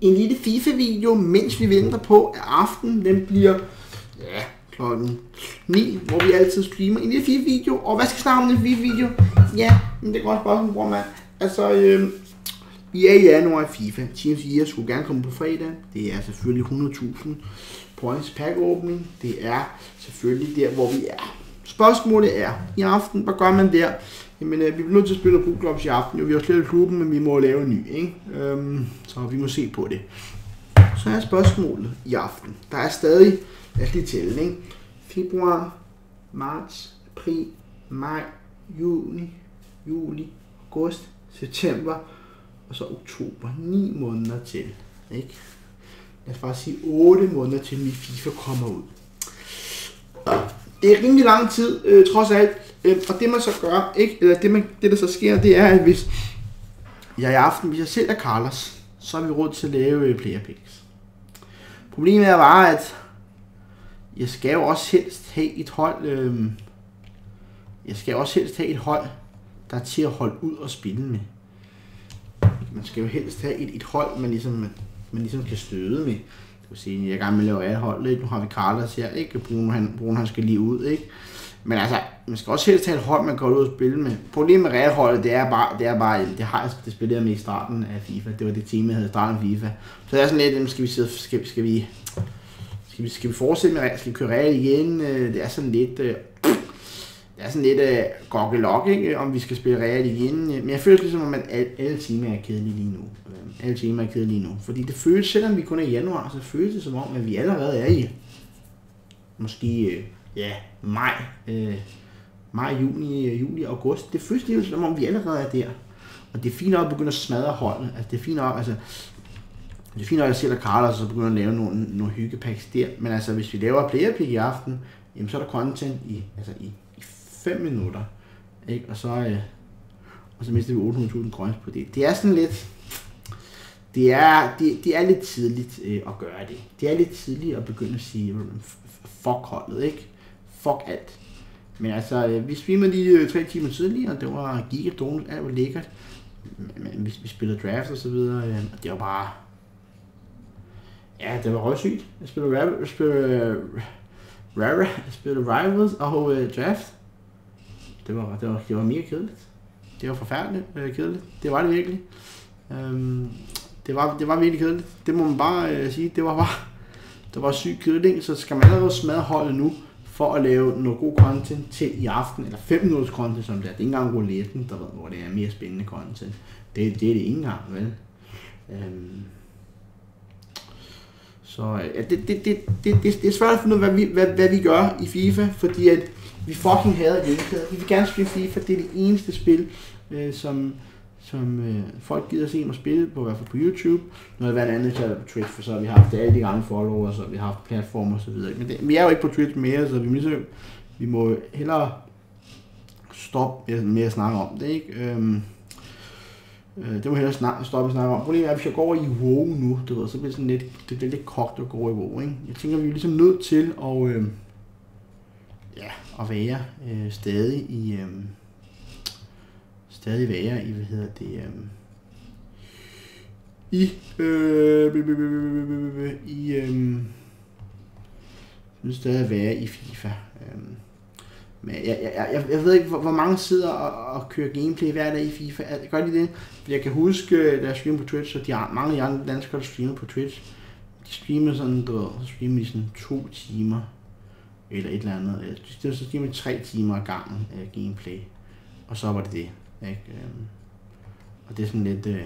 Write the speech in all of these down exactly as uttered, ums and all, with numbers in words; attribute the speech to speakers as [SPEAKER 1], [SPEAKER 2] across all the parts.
[SPEAKER 1] en lille FIFA-video, mens vi venter på, at aftenen den bliver ja, klokken ni, hvor vi altid streamer en lille FIFA-video. Og hvad skal jeg snakke om den FIFA-video? Ja, men det er godt spørgsmål, bror mand. Altså, øh, vi er i januar i FIFA. Team fire skulle gerne komme på fredag. Det er selvfølgelig hundrede tusind points pack åbning. Det er selvfølgelig der, hvor vi er. Spørgsmålet er, i aften, hvad gør man der? Jamen, øh, vi bliver nødt til at spille Pro Clubs i aften. Jo, vi har slet i klubben, men vi må lave en ny, ikke? Øhm, så vi må se på det. Så er spørgsmålet i aften. Der er stadig, lad os lige tælle, ikke? Februar, marts, april, maj, juni, juli, august, september, og så oktober. ni måneder til, ikke? Lad os bare sige otte måneder til, at FIFA kommer ud. Det er rimelig lang tid, øh, trods alt. Øh, og det man så gør, ikke? Eller det, man, det der så sker, det er, at hvis jeg i aften, hvis jeg selv er Carlos, så har vi råd til at lave øh, player picks. Problemet er bare, at jeg skal jo også helst have et hold, øh, jeg skal også helst have et hold, der er til at holde ud og spille med. Man skal jo helst have et, et hold, man ligesom, man, man ligesom kan støde med. Du kan sige, jeg er gang med at lave alle hold, ikke? Nu har vi Carlos her, ikke? Bruno, han, Bruno, han skal lige ud, ikke? Men altså, man skal også helst have et hold, man går ud og spille med. Problemet med Real-holdet, det er bare, det er bare, det har jeg det spillet med i starten af FIFA. Det var det team, jeg havde i starten af FIFA. Så det er sådan lidt, skal vi sidde, skal, skal vi, skal vi, skal vi fortsætte med Real, skal vi køre Real igen? Det er sådan lidt, det er sådan lidt uh, gokkelok, ikke? Om vi skal spille Real igen. Men jeg føler ligesom, at alle, alle teamer er kedelige lige nu. Alle teamer er kedelige lige nu. Fordi det føles, selvom vi kun er i januar, så føles det som om, at vi allerede er i måske, uh, ja, maj, øh, maj, juni, juli, august. Det føles lidt som om, vi allerede er der. Og det er fint nok at begynde at smadre holdet. Altså, det er fint nok, altså, det er fint nok, at jeg selv og Carlos så begynder at lave nogle, nogle hyggepacks der. Men altså, hvis vi laver player pick i aften, jamen, så er der content i, altså, i, i fem minutter. Ikke? Og så, øh, og så mister vi otte hundrede tusind coins på det. Det er sådan lidt, det er, det, det er lidt tidligt øh, at gøre det. Det er lidt tidligt at begynde at sige, fuck holdet, ikke? Fuck alt. Men altså, øh, vi streamede lige øh, tre timer tidligere, og det var gigadårligt, alt var lækkert. Men vi, vi spillede draft og så videre, øh, og det var bare, ja, det var røgsygt. Jeg spillede Rare, jeg spillede Rare, jeg spillede Rivals og øh, draft. Det var, det var, det var mega kedeligt. Det var forfærdeligt øh, kedeligt. Det var det virkelig. Øhm, det var, det var virkelig kedeligt. Det må man bare øh, sige. Det var bare, det var sygt kedeligt. Så skal man allerede smadre holdet nu, for at lave noget god content til i aften, eller fem minutters content, som det er. Det er ikke engang rouletten, der ved, hvor det er mere spændende content. Det, det er det ikke engang, vel? Øhm, så ja, det, det, det, det, det, det er svært at finde ud af, hvad vi, hvad, hvad vi gør i FIFA, fordi at vi fucking hader gameplayet. Vi vil gerne spille FIFA, det er det eneste spil, øh, som, som øh, folk gider se mig spille på, i hvert fald på YouTube. Når det er andet til på Twitch, for så har vi haft alle de gange followers, og vi har haft platformer og så videre. Men det, vi er jo ikke på Twitch mere, så vi, ligesom, vi må hellere stoppe med, med at snakke om det, ikke? Øhm, øh, det må hellere snak, stoppe at snakke om. Problemet er, at hvis jeg går over i WoW nu, du ved, så bliver det sådan lidt, det bliver lidt kogt at gå over i WoW, ikke? Jeg tænker, vi er ligesom nødt til at, øh, ja, at være øh, stadig i... Øh, stadig være i, hvad hedder det, øhm, i, øh, i, øhm, stadig være i FIFA. Øhm, men jeg, jeg, jeg, jeg ved ikke, hvor, hvor mange sidder og, og kører gameplay hver dag i FIFA. Gør de det? Jeg kan huske, da jeg streamer på Twitch, og de har mange af de andre danskere, der streamer på Twitch, de streamer sådan, du, så streamer de sådan to timer, eller et eller andet. De så streamer tre timer ad gangen af gameplay, og så var det det. Ikke? Og det er sådan lidt, øh,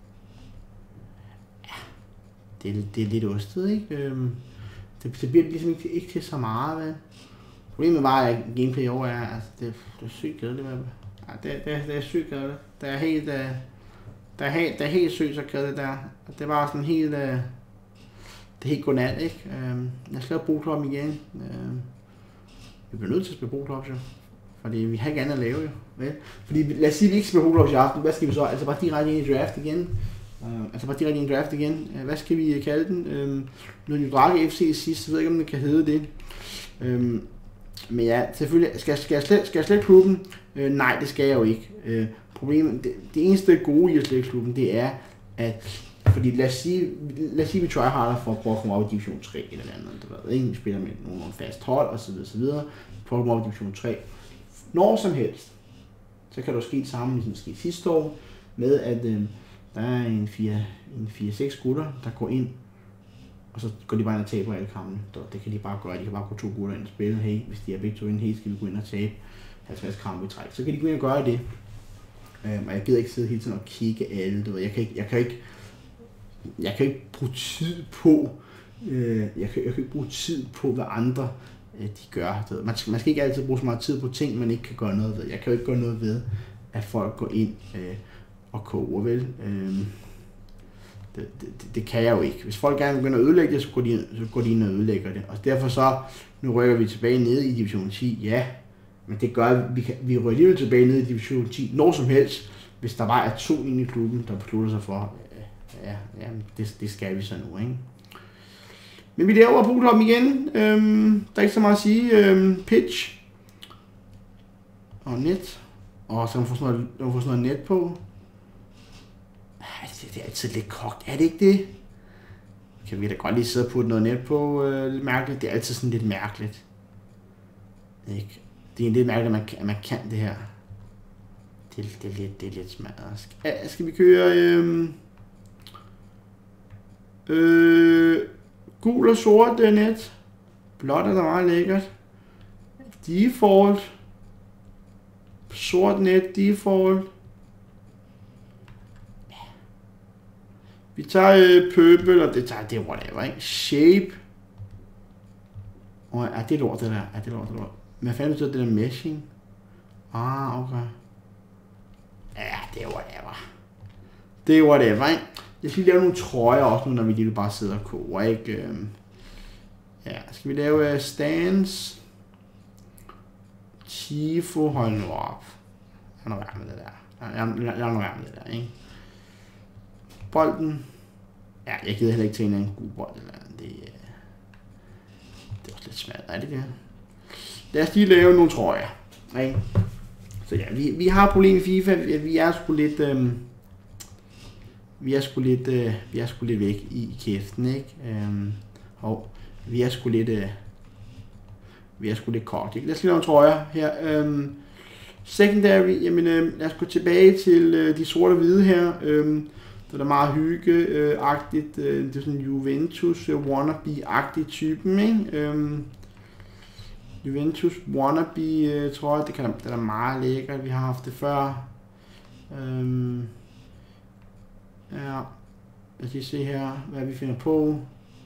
[SPEAKER 1] ja, det er, det er lidt ostet, ikke? Det, det bliver ligesom ikke, ikke til så meget, vel? Problemet var, at gameplay i år er, altså, det, det er sygt kedeligt, vel? Ja, det, det, det er sygt kedeligt. Det er helt, øh, det er helt, det er helt sygt så kedeligt der. Det var sådan helt, øh, det er helt godnat, ikke? Jeg skal lave Pro Club igen. Vi bliver nødt til at spille Pro Club, jo. Fordi vi har ikke andet at lave, jo. Vel? Fordi lad os sige, at vi ikke spiller Pro Club i aften. Hvad skal vi så? Altså bare direkte ind i draft igen. Uh, altså bare direkte ind i draft igen. Uh, hvad skal vi kalde den? Uh, nu er det jo Drake F C sidst, så ved jeg ikke, om det kan hedde det. Uh, men ja, selvfølgelig. Skal, skal, jeg, slet, skal jeg slet klubben? Uh, nej, det skal jeg jo ikke. Uh, problemet, det, det eneste gode i at slet klubben, det er, at fordi lad os sige, lad os sige vi tryharder for at prøve at komme op i division tre eller andet, der ved, ikke? Vi spiller med nogle fast hold og så videre, så videre. Prøve at komme op i division tre. Når som helst, så kan der ske det samme, ligesom det skete sidste år, med at øh, der er en fire seks gutter, der går ind, og så går de bare ind og taber alle kampene. Det kan de bare gøre. De kan bare gå to gutter ind og spille. Hey, hvis de er begge to ind, hey, skal vi gå ind og tabe halvtreds kampe i træk. Så kan de gå ind og gøre det. Um, og jeg gider ikke sidde hele tiden og kigge alle. Du ved. Jeg kan ikke, jeg kan ikke, jeg kan ikke bruge tid på, øh, jeg, kan, jeg kan ikke bruge tid på, hvad andre øh, de gør. Du ved. Man, skal, man skal ikke altid bruge så meget tid på ting, man ikke kan gøre noget ved. Jeg kan jo ikke gøre noget ved, at folk går ind øh, og koger, vel? Um, Det, det, det kan jeg jo ikke. Hvis folk gerne begynder at ødelægge det, så går de, så går de ind og ødelægger det. Og derfor så, nu rykker vi tilbage ned i division ti, ja, men det gør, vi kan, vi rykker alligevel tilbage ned i division ti, når som helst, hvis der bare er to inde i klubben, der beslutter sig for, ja, ja det, det skal vi så nu, ikke? Men vi laver Pokémon igen, øhm, der er ikke så meget at sige, øhm, pitch, og net, og så kan man få sådan noget, man få sådan noget net på. Det er altid lidt kogt, er det ikke det? Kan vi da godt lige sidde og putte noget net på, øh, lidt mærkeligt. Det er altid sådan lidt mærkeligt. Ikke? Det er lidt mærkeligt, at man, at man kan det her. Det, det, er, lidt, det er lidt smadret. Skal, skal vi køre øh, øh, gul og sort net? Blåt er der meget lækkert. Default. Sort net, default. Vi tager øh, purple, og det tager det whatever, ikke? Shape. Og er det lort, det der? Er det lort, det lort? Hvad fanden betyder det der meshing? Ah, okay. Ja, det er whatever. Det er whatever, ikke? Jeg skal lige lave nogle trøjer også nu, når vi lige bare sidder og koger, ikke? Ja, skal vi lave uh, stands? Tifo, hold nu op. Lad nu være med det der. Lad, lad, lad nu være med det der, ikke? Bolden. Ja, jeg gider heller ikke til en god bold eller andet. Det, det er også lidt svært, er det det? Lad os lige lave nogle trøjer. Ikke? Så ja, vi, vi har et problem i FIFA. Vi er sgu lidt... Øhm, vi er sgu lidt... Øh, vi er sgu lidt væk i kæften, ikke? Øhm, og vi er sgu lidt... Øh, vi er sgu lidt kort, ikke? Lad os lige lave nogle trøjer her. Øhm, secondary, jamen øh, lad os gå tilbage til øh, de sorte og hvide her. Øhm, Det er meget hygge-agtigt. Det er sådan Juventus wannabe-agtig typen, ikke? Øhm, Juventus wannabe, tror jeg, det, kan, det er meget lækkert. Vi har haft det før. Øhm, ja, lad os lige se her, hvad vi finder på.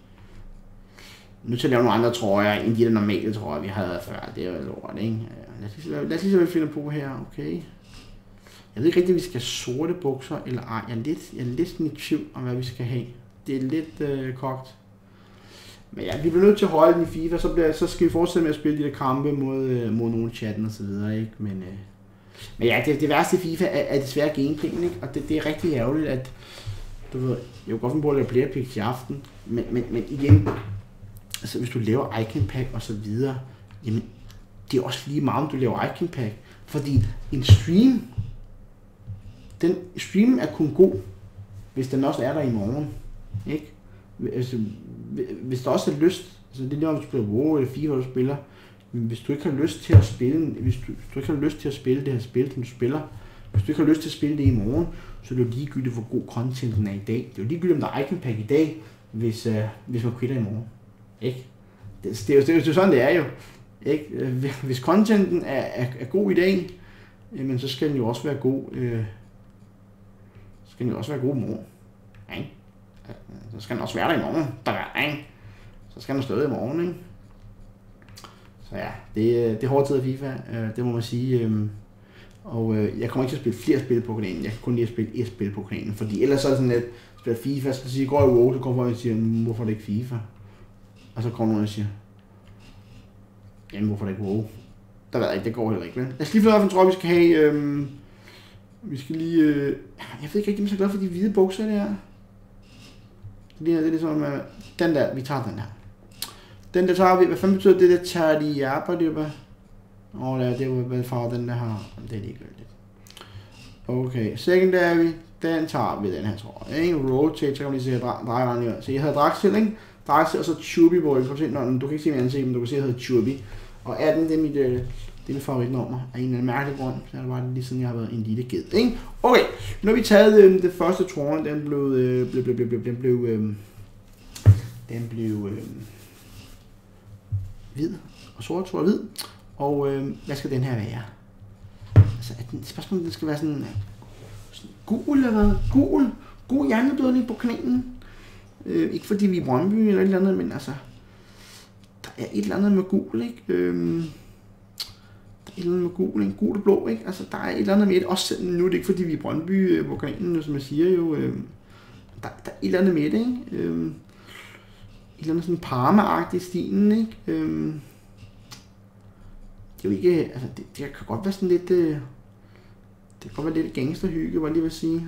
[SPEAKER 1] Nu til at lave nogle andre trøjer, end de der normale trøjer, vi havde før. Det er jo lort, ikke? Lad os lige, lad os lige se, hvad vi finder på her, okay? Jeg ved ikke rigtig, om vi skal have sorte bukser, eller ej. Jeg er lidt, jeg er lidt i tvivl om, hvad vi skal have. Det er lidt øh, kogt. Men ja, vi bliver nødt til at holde den i FIFA, så, bliver, så skal vi fortsætte med at spille de der kampe mod, øh, mod nogle chatten og så videre, ikke? Men, øh, men ja, det, det værste i FIFA er, er desværre gameplayen, ikke? Og det, det er rigtig ærgerligt, at du ved, jeg kunne godt finde på at lave player picks i aften, men, men, men igen, altså hvis du laver icon pack og så videre, jamen, det er også lige meget, om du laver icon pack, fordi en stream, den stream er kun god, hvis den også er der i morgen, ikke? Altså, hvis der også er lyst, altså det er når du spiller WoW eller FIFA, du spiller, men hvis du ikke har lyst til at spille, hvis du, hvis du ikke har lyst til at spille det her spil, som du spiller, hvis du ikke har lyst til at spille det i morgen, så er det jo ligegyldigt, hvor god contenten er i dag. Det er jo ligegyldigt, om der er icon pack i dag, hvis, uh, hvis man quitter i morgen, ikke? Det, det, er jo, det er jo sådan, det er jo, ikke? Hvis contenten er, er, er god i dag, jamen, så skal den jo også være god, øh, så skal den jo også være god i morgen, ikke? Så skal den også være der i morgen, der er, ikke? Så skal den stå i morgen, ikke? Så ja, det, det er hårdt tid af FIFA, øh, det må man sige. Øh, og øh, jeg kommer ikke til at spille flere spil på kanalen, jeg kan kun lige at spille et spil på kanalen, fordi ellers så er det sådan lidt, spiller FIFA, så siger, går i WoW, så kommer folk og siger, hvorfor er det ikke FIFA? Og så kommer nogen og siger, jamen hvorfor er det ikke WoW? Der ved jeg ikke, det går heller ikke, vel? Lad os lige finde ud af, hvad tror vi skal have. Øh, vi skal lige, øh, jeg ved ikke rigtig, om jeg er så glad for de hvide bukser der. Det er, det er ligesom, øh, den der, vi tager den her. Den der tager vi, hvad fanden betyder det der Tardiapa, det var? Åh, oh, det er jo, hvad farve den der har, det er ligegyldigt. Okay, secondary, Den tager vi den her, tror jeg. Ikke? Rotate, så kan man lige se, at jeg drejer den her. Så jeg hedder Draxel, ikke? Draxel og så Chubby, hvor jeg kan se, når du kan ikke se mit ansigt, men du kan se, at jeg hedder Chubby. Og atten, det er mit, det er mit favoritnummer. Af en eller anden mærkelig grund, så er det bare lige siden, jeg har været en lille ged, ikke? Okay, nu har vi taget øh, det første tårn, den blev, øh, blev, blev, blev, blev, den blev, øh, den blev øh, hvid og sort, sort og hvid. Og øh, hvad skal den her være? Altså, at den, spørgsmålet, den skal være sådan, sådan gul eller hvad? Gul, gul hjerneblødning på kanalen. Øh, ikke fordi vi er i Brøndby eller et eller andet, men altså, der er et eller andet med gul, ikke? Øh, der er et eller andet med gul, ikke? Gul og blå, ikke? Altså, der er et eller andet med det. Også selv nu er det ikke fordi vi er i Brøndby øh, på kanalen, som jeg siger jo. Øh, der, der er et eller andet med det, ikke? Øh, et eller andet sådan Parma-agtigt i stilen, ikke? Øh, det er jo ikke, altså, det, det kan godt være sådan lidt, øh, det kan godt være lidt gangsterhygge, hvad jeg lige vil sige.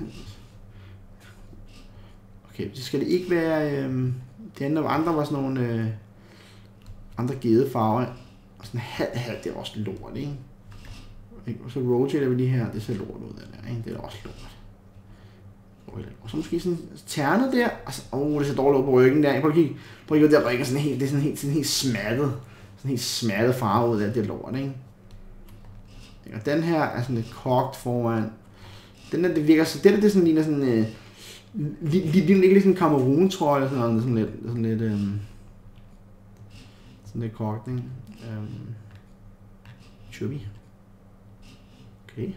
[SPEAKER 1] Okay, det skal det ikke være, øh, det andre, andre var sådan nogle øh, andre gedefarver, og sådan halv halv, det er også lort, ikke? Og så rotater vi lige her, det ser lort ud af der, ikke? Det er også lort. Og så måske sådan ternet der, altså, åh, oh, det ser dårligt ud på ryggen der, prøv at kigge, prøv at kigge der, der ikke sådan helt, det er sådan helt, sådan helt smattet, sådan helt smattet farve ud af det er lort, ikke? Og den her er sådan lidt kogt foran, den der, det virker så, den der, det sådan ligner sådan, øh, ligner ikke sådan en Cameroon-trøje eller sådan noget, sådan lidt, sådan lidt, øhm, sådan lidt kogt, ikke? Øhm, Chubby. Okay.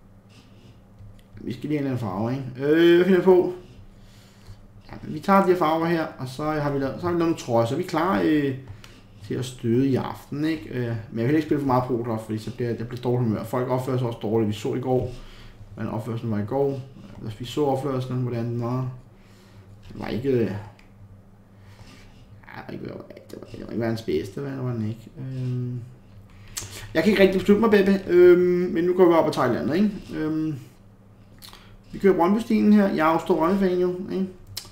[SPEAKER 1] Vi skal lige have en farve, ikke? Øh, hvad finder jeg på? Ja, vi tager de her farver her, og så har vi lavet, så har vi lavet nogle trøjer, så er vi klar øh, til at støde i aften, ikke? Øh, men jeg vil heller ikke spille for meget Pro, fordi så bliver det bliver dårligt humør. Folk opfører sig også dårligt. Vi så i går, hvordan opførelsen var i går. Vi så opførelsen, hvordan den var. Det var ikke... Øh, ja, det var ikke, det var, det var ikke verdens bedste, hvad det var den ikke. Øh, jeg kan ikke rigtig beslutte mig, baby, øh, men nu går vi op og tager et eller andet, ikke? Øh, Vi kører Brøndby-stilen her. Jeg er jo stor Brøndby-fan jo, ikke?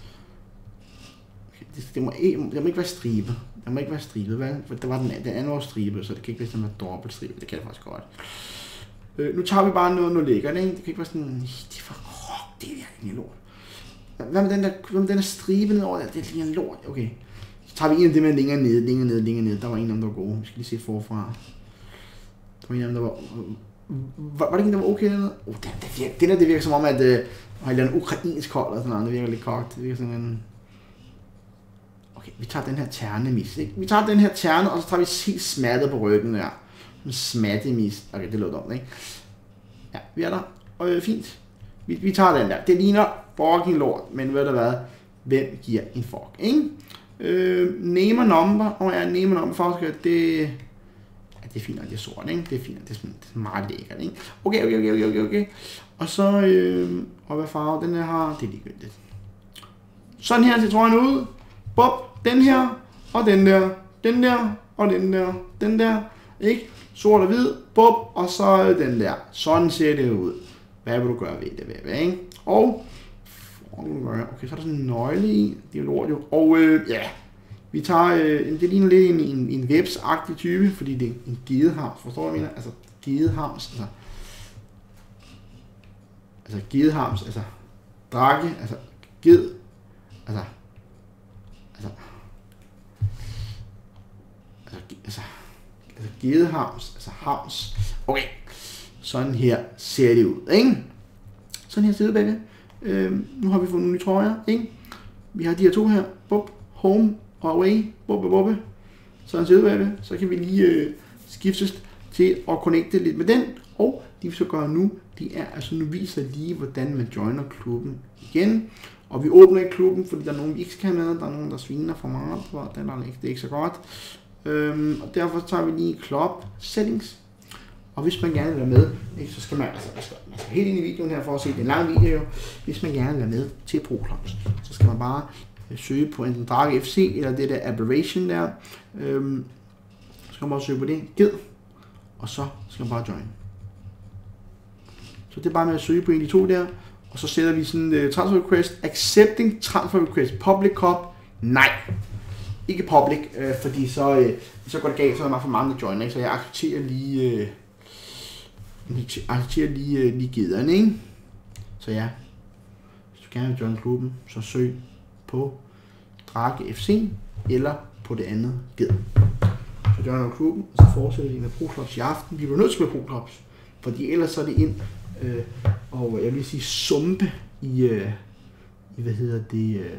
[SPEAKER 1] Okay, det, det, må ikke, det må ikke være stribe. Det må ikke være stribe, vel? For der var den, den anden år stribe, så det kan ikke være sådan en dobbelt stribe. Det kan det faktisk godt. Øh, nu tager vi bare noget, noget lækkert, ikke? Det kan ikke være sådan, det er for krok, det er virkelig lort. Hvad med den der, hvad med den der stribe nedover der? Det er lige en lort. Okay. Så tager vi en af dem med længere nede, længere nede, længere nede. Der var en af dem, der var gode. Vi skal lige se forfra. Der var en af dem, der var... Var, var det ikke, der var okay dernede? Oh, den, det virker, den der, det virker som om, at øh, har en ukrainsk hold eller sådan noget. Det virker lidt kogt. Det virker sådan en... Okay, vi tager den her ternemis, ikke? Vi tager den her terne, og så tager vi helt smattet på ryggen der. En smattemis. Okay, det lå dumt, ikke? Ja, vi er der. Og øh, fint. Vi, vi tager den der. Det ligner fucking lort, men ved du hvad? Hvem giver en fuck, ikke? Øh, name og number. Og ja, name og number faktisk, det... Det er fint, at det er sort, ikke? Det er fint, det er, sådan, det er meget lækkert, ikke? Okay, okay, okay, okay, okay. Og så, øh, og hvad farve den her har, det er ligegyldigt. Sådan her ser trøjen ud. Bop, den her, og den der, den der, og den der, den der, ikke? Sort og hvid, bop, og så den der. Sådan ser det ud. Hvad vil du gøre ved det, ved, ikke? Og, okay, så er der sådan en nøgle i, det er lort jo. Og, øh, ja. Vi tager, øh, det ligner lidt en, en, en webs-agtig type, fordi det er en gedehams, forstår du, hvad jeg mener? Altså, gedehams, altså, altså gedehams, altså, drage, altså, ged, altså, altså, altså, altså, altså gedehams, altså hams, okay, sådan her ser det ud, ikke? Sådan her ser det ud, baby. Øh, nu har vi fået nogle nye trøjer, ikke? Vi har de her to her, bup, home, og away, bubbe, bubbe. Sådan ser det, så kan vi lige øh, skiftes til at connecte lidt med den. Og det vi så gør nu, det er altså nu viser lige, hvordan man joiner klubben igen. Og vi åbner ikke klubben, fordi der er nogen, vi ikke skal have med. Der er nogen, der sviner for meget, og den er ikke, det er ikke så godt. Øhm, og derfor tager vi lige club settings. Og hvis man gerne vil være med, ikke, så skal man, altså, man skal, man skal helt ind i videoen her for at se, det er en lang video. Hvis man gerne vil være med til Pro Clubs, så skal man bare søge på enten Drage F C eller det der Aberration der. Øhm, så skal man bare søge på det. Ged. Og så skal man bare join. Så det er bare med at søge på en af de to der. Og så sætter vi sådan en uh, transfer request. Accepting transfer request. Public cup. Nej. Ikke public, øh, fordi så, øh, så går det galt, så er der for mange der joiner. Ikke? Så jeg accepterer lige, øh, jeg accepterer lige, øh, lige gederne, ikke? Så ja. gerne vil join klubben, så søg på Drake F C eller på det andet ged. Så joiner klubben, og så fortsætter vi med Pro-Clubs i aften. Vi bliver nødt til med Pro-Clubs, fordi ellers så er det ind øh, og jeg vil sige sumpe i, øh, i hvad hedder det, øh,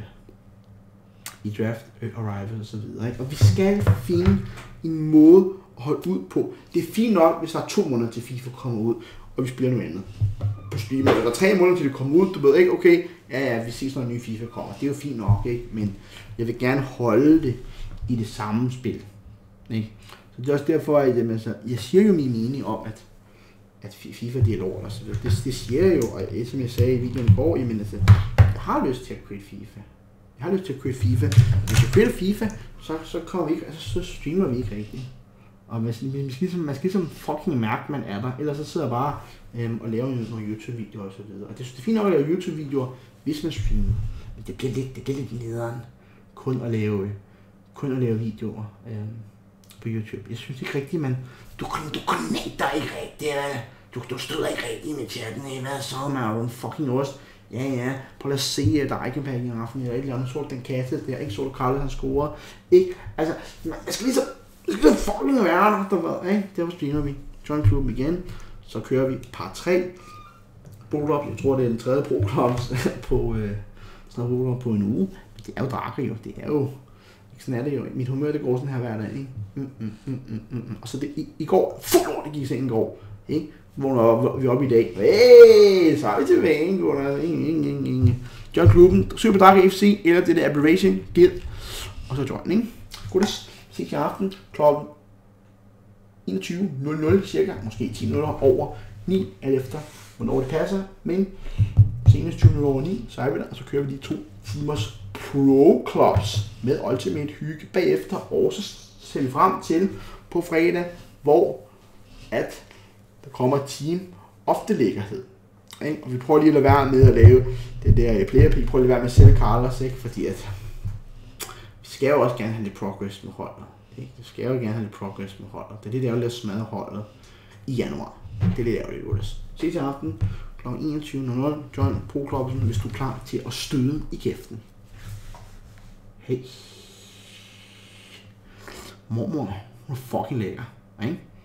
[SPEAKER 1] i draft øh, arrival og så videre. Ikke? Og vi skal finde en måde at holde ud på. Det er fint nok, hvis der er to måneder til FIFA kommer ud, og vi spiller noget andet på streamen. Eller der er tre måneder til det kommer ud, du ved ikke, okay, ja ja, vi ses når en ny FIFA kommer. Det er jo fint nok, ikke? Men jeg vil gerne holde det i det samme spil. Ikke? Så det er også derfor, at jamen, altså, jeg siger jo min mening om, at, at FIFA det er lort. Altså, det, det siger jeg jo, og som jeg sagde i videoen i går, jamen, altså, jeg har lyst til at quit FIFA. Jeg har lyst til at quit FIFA. Hvis jeg quit FIFA, så, så, kommer vi ikke, altså, så streamer vi ikke rigtigt. Og man skal, man skal, ligesom, man skal ligesom fucking mærke, man er der. Ellers så sidder jeg bare øhm, og laver nogle YouTube-videoer og så videre. Og det, det er fint nok at lave YouTube-videoer, hvis man streamer. Men det bliver lidt, det bliver lidt nederen. Kun at lave, kun at lave videoer øhm, på YouTube. Jeg synes ikke rigtigt, man... Du, du connecter ikke rigtigt. Du, du støder ikke rigtigt med chatten. Hvad så, man er jo en fucking ost. Ja, ja, prøv at se, at der er ikke en pakke i aften, eller et eller andet, så den kasse der, ikke så du Carlos, han scorer. Ikke, altså, man skal ligesom, man skal ligesom fucking være der, der var, ikke? Derfor streamer vi. Join klubben igen, så kører vi par tre. Pro-Clubs, jeg tror det er den tredje Pro-Clubs på, øh, sådan noget på en uge. Men det er jo Drake jo, det er jo, sådan er det jo. Mit humør, det går sådan her hver dag, ikke? Mm, mm, mm, mm, mm. Og så det, i, i går, fuld lort, det gik i sengen i går, ikke? Vågner op, vi er oppe i dag. Hey, så er vi tilbage, gutter. Join klubben, søg på Drake F C, eller det der Aberration Guild, og så join, ikke? Gutters, ses i aften klokken enogtyve nul nul cirka, måske ti minutter over ni, alt efter hvornår det passer, men senest tyve minutter over ni, så er vi der, og så kører vi de to timers Pro-Clubs med Ultimate hygge bagefter, og så ser vi frem til på fredag, hvor at der kommer et team ofte lækkerhed. Ikke? Og vi prøver lige at lade være med at lave det der player pick, prøver lige at lade være med at sælge Carlos, ikke? Fordi at vi skal jo også gerne have lidt progress med holdet. Ikke? Vi skal jo gerne have lidt progress med holdet. Det er det, der er lidt smadret holdet i januar. Det er det, der er lidt ses i aften klokken enogtyve nul nul. Join Pro-Clubsen, hvis du er klar til at støde i kæften. Hey. Mormor, hun er fucking lækker. Ikke?